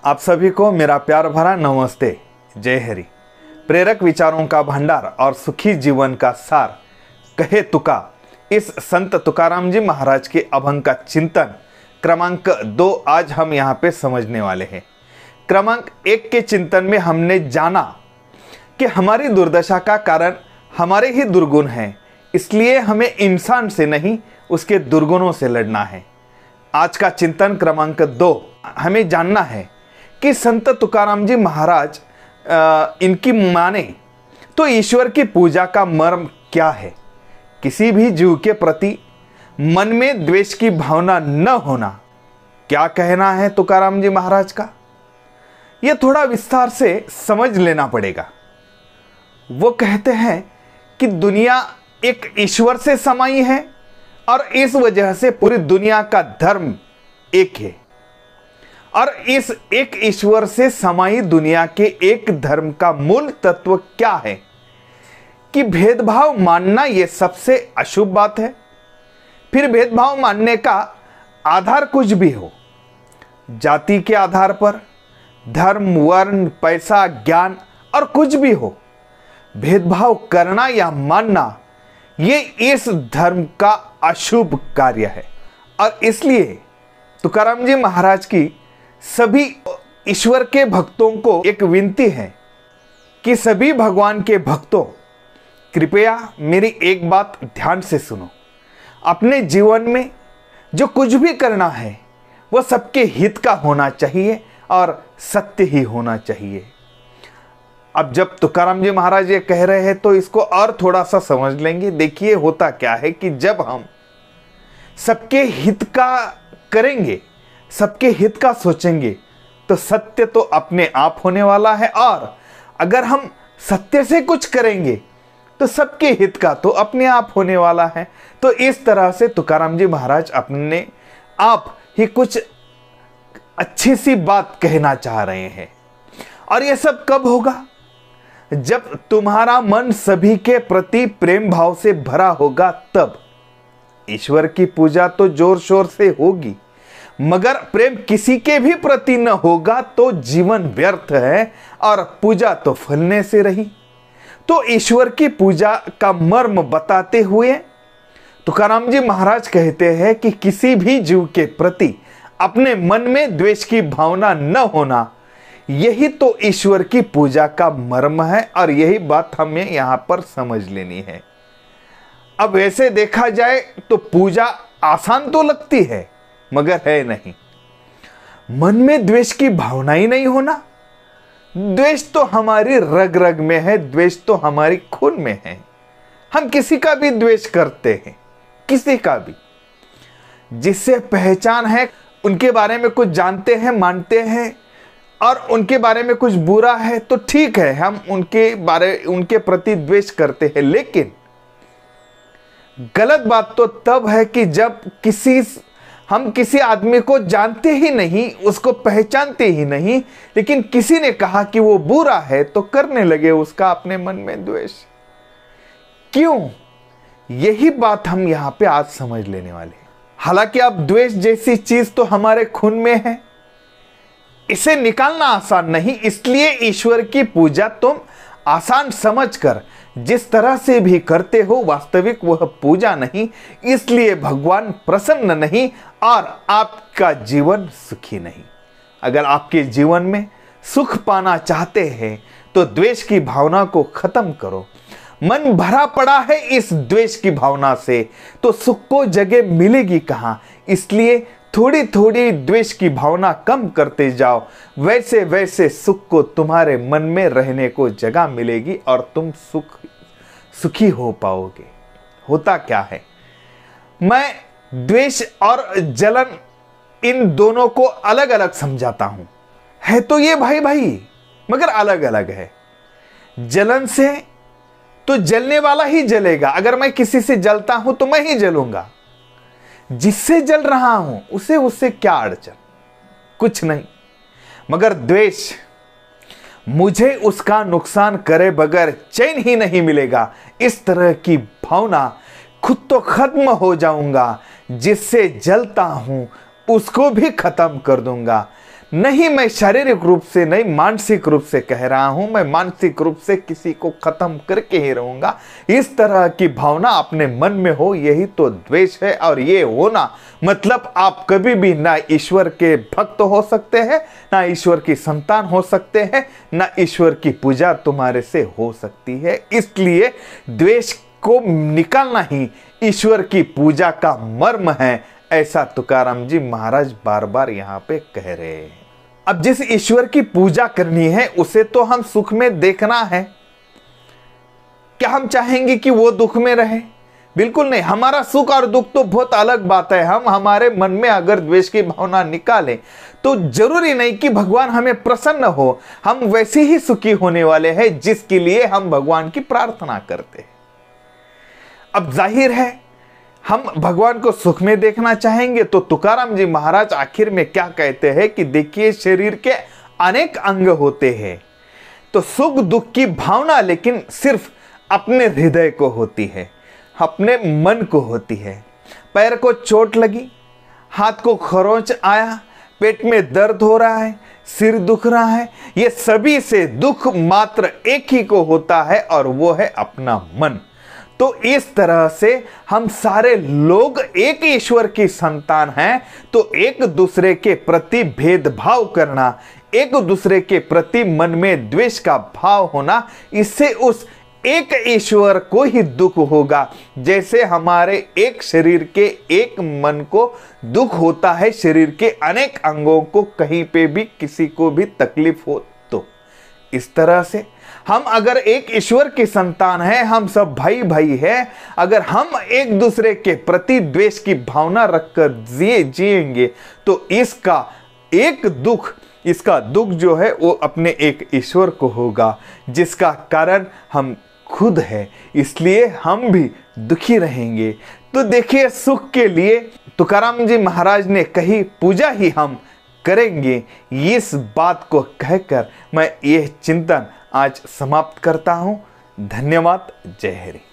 आप सभी को मेरा प्यार भरा नमस्ते। जय हरि। प्रेरक विचारों का भंडार और सुखी जीवन का सार कहे तुका, इस संत तुकाराम जी महाराज के अभंग का चिंतन क्रमांक 2 आज हम यहाँ पे समझने वाले हैं। क्रमांक 1 के चिंतन में हमने जाना कि हमारी दुर्दशा का कारण हमारे ही दुर्गुण हैं, इसलिए हमें इंसान से नहीं उसके दुर्गुणों से लड़ना है। आज का चिंतन क्रमांक 2 हमें जानना है कि संत तुकाराम जी महाराज इनकी माने तो ईश्वर की पूजा का मर्म क्या है। किसी भी जीव के प्रति मन में द्वेष की भावना न होना, क्या कहना है तुकाराम जी महाराज का, यह थोड़ा विस्तार से समझ लेना पड़ेगा। वो कहते हैं कि दुनिया एक ईश्वर से समाई है और इस वजह से पूरी दुनिया का धर्म एक है, और इस एक ईश्वर से समाई दुनिया के एक धर्म का मूल तत्व क्या है कि भेदभाव मानना यह सबसे अशुभ बात है। फिर भेदभाव मानने का आधार कुछ भी हो, जाति के आधार पर, धर्म, वर्ण, पैसा, ज्ञान और कुछ भी हो, भेदभाव करना या मानना ये इस धर्म का अशुभ कार्य है। और इसलिए तुकाराम जी महाराज की सभी ईश्वर के भक्तों को एक विनती है कि सभी भगवान के भक्तों, कृपया मेरी एक बात ध्यान से सुनो। अपने जीवन में जो कुछ भी करना है वह सबके हित का होना चाहिए और सत्य ही होना चाहिए। अब जब तुकाराम जी महाराज ये कह रहे हैं तो इसको और थोड़ा सा समझ लेंगे। देखिए होता क्या है कि जब हम सबके हित का करेंगे, सबके हित का सोचेंगे, तो सत्य तो अपने आप होने वाला है, और अगर हम सत्य से कुछ करेंगे तो सबके हित का तो अपने आप होने वाला है। तो इस तरह से तुकाराम जी महाराज अपने आप ही कुछ अच्छी सी बात कहना चाह रहे हैं। और यह सब कब होगा? जब तुम्हारा मन सभी के प्रति प्रेम भाव से भरा होगा, तब ईश्वर की पूजा तो जोर शोर से होगी, मगर प्रेम किसी के भी प्रति न होगा तो जीवन व्यर्थ है और पूजा तो फलने से रही। तो ईश्वर की पूजा का मर्म बताते हुए तुकाराम जी महाराज कहते हैं कि किसी भी जीव के प्रति अपने मन में द्वेष की भावना न होना, यही तो ईश्वर की पूजा का मर्म है, और यही बात हमें यहां पर समझ लेनी है। अब वैसे देखा जाए तो पूजा आसान तो लगती है, मगर है नहीं। मन में द्वेष की भावना ही नहीं होना। द्वेष तो हमारी रग रग में है, द्वेष तो हमारी खून में है। हम किसी का भी द्वेष करते हैं, किसी का भी, जिससे पहचान है, उनके बारे में कुछ जानते हैं, मानते हैं, और उनके बारे में कुछ बुरा है तो ठीक है, हम उनके प्रति द्वेष करते हैं। लेकिन गलत बात तो तब है कि जब हम किसी आदमी को जानते ही नहीं, उसको पहचानते ही नहीं, लेकिन किसी ने कहा कि वो बुरा है तो करने लगे उसका अपने मन में द्वेष। क्यों? यही बात हम यहां पे आज समझ लेने वाले हैं। हालांकि अब द्वेष जैसी चीज तो हमारे खून में है, इसे निकालना आसान नहीं, इसलिए ईश्वर की पूजा तुम आसान समझकर जिस तरह से भी करते हो, वास्तविक वह पूजा नहीं, इसलिए भगवान प्रसन्न नहीं और आपका जीवन सुखी नहीं। अगर आपके जीवन में सुख पाना चाहते हैं तो द्वेष की भावना को खत्म करो। मन भरा पड़ा है इस द्वेष की भावना से तो सुख को जगह मिलेगी कहां, इसलिए थोड़ी थोड़ी द्वेष की भावना कम करते जाओ, वैसे वैसे सुख को तुम्हारे मन में रहने को जगह मिलेगी और तुम सुखी हो पाओगे। होता क्या है, मैं द्वेष और जलन इन दोनों को अलग अलग समझाता हूं। है तो ये भाई भाई, मगर अलग अलग है। जलन से तो जलने वाला ही जलेगा। अगर मैं किसी से जलता हूं तो मैं ही जलूंगा। जिससे जल रहा हूं उससे क्या अड़चन, कुछ नहीं। मगर द्वेष, मुझे उसका नुकसान करे बगैर चैन ही नहीं मिलेगा, इस तरह की भावना, खुद तो खत्म हो जाऊंगा, जिससे जलता हूं उसको भी खत्म कर दूंगा। नहीं, मैं शारीरिक रूप से नहीं, मानसिक रूप से कह रहा हूं, मैं मानसिक रूप से किसी को खत्म करके ही रहूंगा। इस तरह की भावना अपने मन में हो, यही तो द्वेष है। और ये होना मतलब आप कभी भी ना ईश्वर के भक्त हो सकते हैं, ना ईश्वर की संतान हो सकते हैं, ना ईश्वर की पूजा तुम्हारे से हो सकती है। इसलिए द्वेष को निकालना ही ईश्वर की पूजा का मर्म है, ऐसा तुकाराम जी महाराज बार बार यहां पे कह रहे हैं। अब जिस ईश्वर की पूजा करनी है उसे तो हम सुख में देखना है। क्या हम चाहेंगे कि वो दुख में रहे? बिल्कुल नहीं। हमारा सुख और दुख तो बहुत अलग बात है। हम हमारे मन में अगर द्वेष की भावना निकालें तो जरूरी नहीं कि भगवान हमें प्रसन्न हो। हम वैसे ही सुखी होने वाले हैं जिसके लिए हम भगवान की प्रार्थना करते हैं। अब जाहिर है हम भगवान को सुख में देखना चाहेंगे तो तुकाराम जी महाराज आखिर में क्या कहते हैं कि देखिए, शरीर के अनेक अंग होते हैं, तो सुख दुख की भावना लेकिन सिर्फ अपने हृदय को होती है, अपने मन को होती है। पैर को चोट लगी, हाथ को खरोंच आया, पेट में दर्द हो रहा है, सिर दुख रहा है, ये सभी से दुख मात्र एक ही को होता है और वो है अपना मन। तो इस तरह से हम सारे लोग एक ईश्वर की संतान हैं, तो एक दूसरे के प्रति भेदभाव करना, एक दूसरे के प्रति मन में द्वेष का भाव होना, इससे उस एक ईश्वर को ही दुख होगा। जैसे हमारे एक शरीर के एक मन को दुख होता है, शरीर के अनेक अंगों को कहीं पे भी किसी को भी तकलीफ हो, तो इस तरह से हम अगर एक ईश्वर की संतान है, हम सब भाई भाई हैं, अगर हम एक दूसरे के प्रति द्वेष की भावना रखकर जिएंगे तो इसका दुख जो है वो अपने एक ईश्वर को होगा, जिसका कारण हम खुद है। इसलिए हम भी दुखी रहेंगे। तो देखिए, सुख के लिए तुकाराम जी महाराज ने कही पूजा ही हम करेंगे। इस बात को कहकर मैं यह चिंतन आज समाप्त करता हूं। धन्यवाद। जय हरि।